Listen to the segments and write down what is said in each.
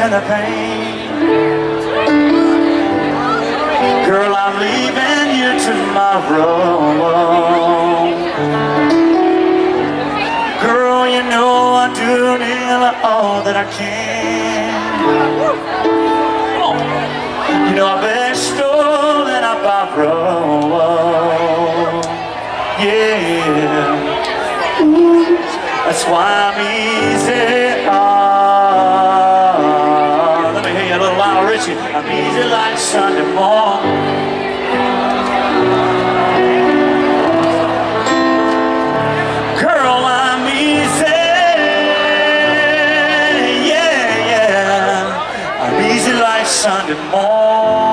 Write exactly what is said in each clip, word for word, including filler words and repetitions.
and the pain. Girl, I'm leaving you tomorrow. Girl, you know I do nearly all that I can. You know I've been stolen, I borrowed. Yeah, that's why I'm easy. Oh, let me hear you a little Lionel Richie. I'm easy like Sunday morning. Girl, I'm easy. Yeah, yeah. I'm easy like Sunday morning.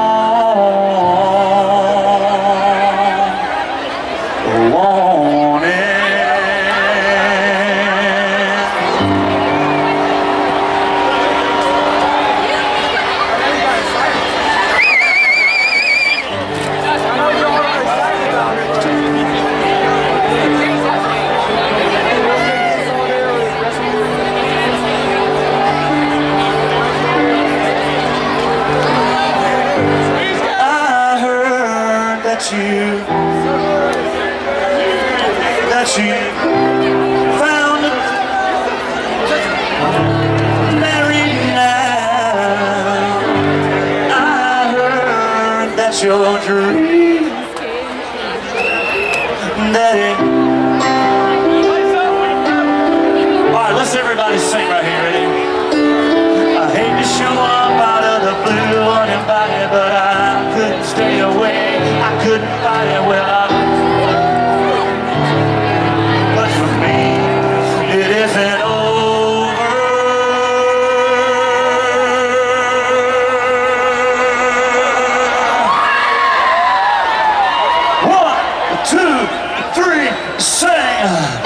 That you, that you found married now. I heard that's your dream, that it. All right, let's everybody sing right here, ready? I hate to show up out of the blue uninvited, but I couldn't stay away. I couldn't find it where I but for me, it isn't over. One, two, three, sing.